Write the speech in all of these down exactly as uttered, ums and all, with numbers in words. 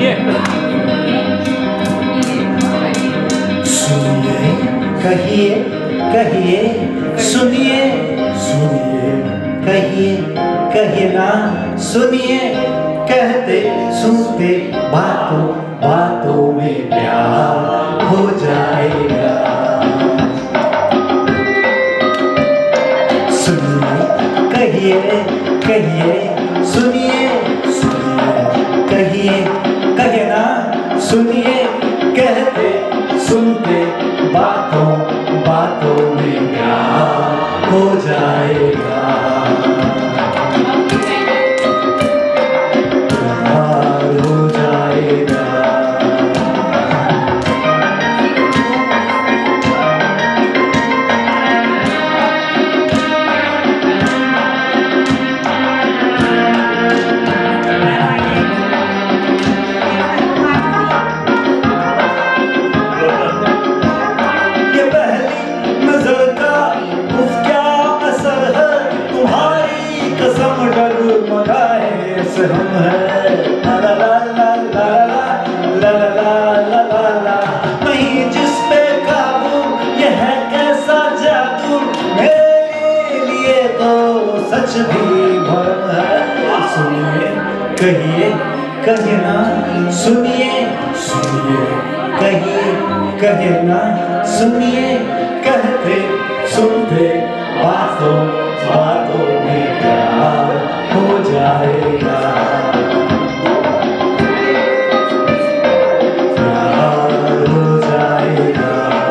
सुनिए सुनिए कहिए कहिए सुनिए सुनिए कहिए कहिए ना सुनिए कहते सुनते बातों बातों में प्यार हो जाएगा। सुनिए कहिए कहिए सुनिए सुनिए कहिए कहिए ना सुनिए कहते सुनते बातों बातों में प्यार हो जाएगा। प्यार हो जाएगा। हम है ला ला ला ला ला ला ला ला ला ला ला नहीं जिस पे काबू ये है कैसा जादू मेरे लिए तो सच भी भरम है। सुनिए कहिए कहिए ना सुनिए सुनिए कहिए कहिए ना सुनिए कहते सुनते बातों बातों में प्यार हो जाएगा। प्यार हो जाएगा।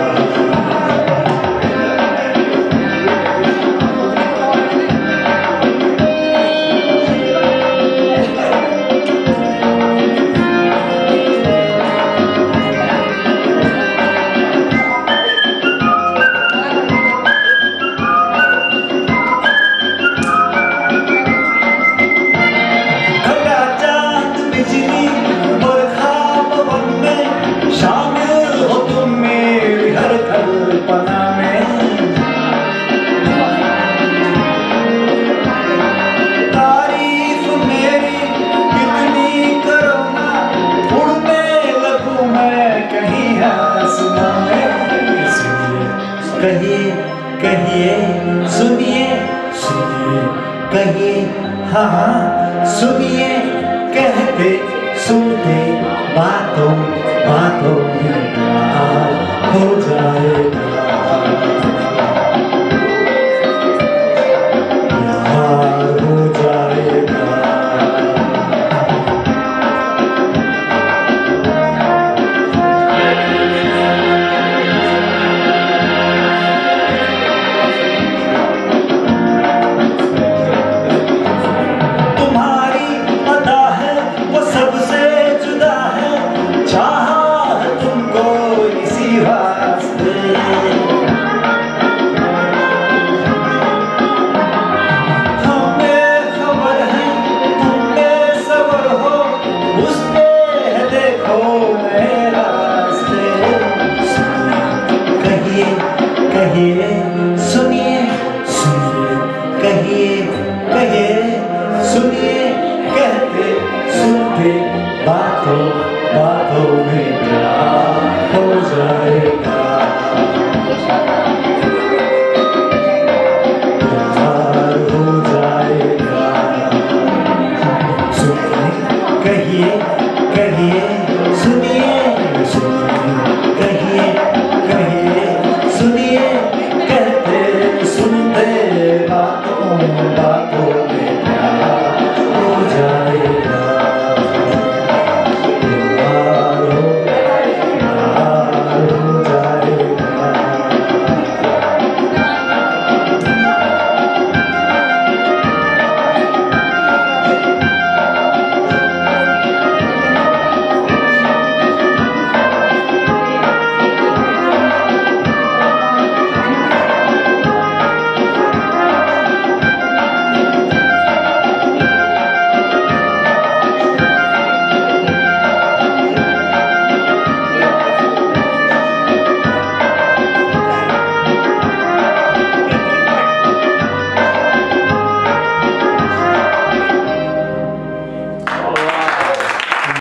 कहिए कहिए सुनिए सुनिए कहिए हाँ हाँ सुनिए कहते सुनते बातों बातों में प्यार हो जाएगा। प्यार हो जाएगा। कहिए सुनिए सुनिए कहिए कहिए सुनिए कहते सुनते बातों बातों में प्यार हो जाएगा। प्यार हो जाएगा। सुनिए कहिए कहिए सुनिए सुनिए कहिए